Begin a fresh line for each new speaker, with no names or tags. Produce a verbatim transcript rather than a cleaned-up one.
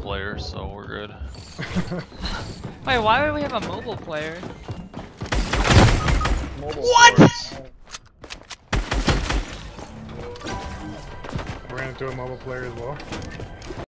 player, so we're good.
Wait, why would we have a mobile player?
Mobile
What?
players.
Ran into a mobile player as well.